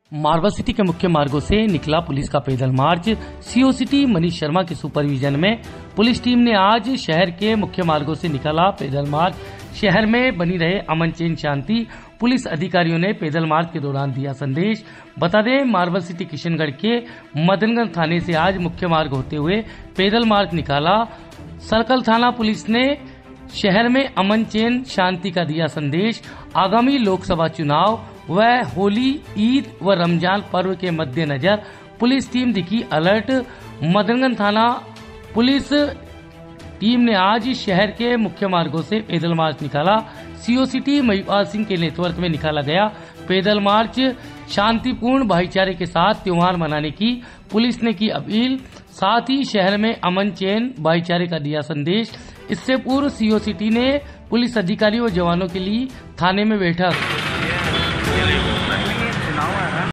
Marble city के मुख्य मार्गों से निकला पुलिस का पैदल march. CO city Manish Sharma के सुपरविजन में पुलिस टीम ने आज शहर के मुख्य मार्गों से निकाला पैदल मार्च। शहर में बनी रहे अमन चैन शांति, पुलिस अधिकारियों ने पैदल मार्च के दौरान दिया संदेश। बता दें, मार्बल सिटी किशनगढ़ के मदनगंज थाने से आज मुख्य मार्ग होते हुए पैदल मार्च निकाला। सर्कल थाना पुलिस ने शहर में अमन चैन शांति का दिया संदेश। आगामी लोकसभा चुनाव व होली, ईद व रमजान पर्व के मद्देनजर पुलिस टीम दिखी अलर्ट। मदनगंज थाना पुलिस टीम ने आज शहर के मुख्य मार्गों से पैदल मार्च निकाला। सीओ सिटी महिपाल सिंह के नेतृत्व में निकाला गया पैदल मार्च शांतिपूर्ण भाईचारे के साथ त्योहार मनाने की पुलिस ने की अपील। साथ ही शहर में अमन चैन भाईचारे का दिया संदेश। इससे पूर्व सीओ सिटी ने पुलिस अधिकारियों व जवानों के लिए थाने में बैठक